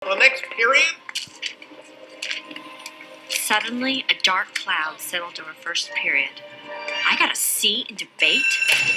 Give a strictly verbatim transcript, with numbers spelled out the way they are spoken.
For the next period? Suddenly, a dark cloud settled over first period. I got a C in debate?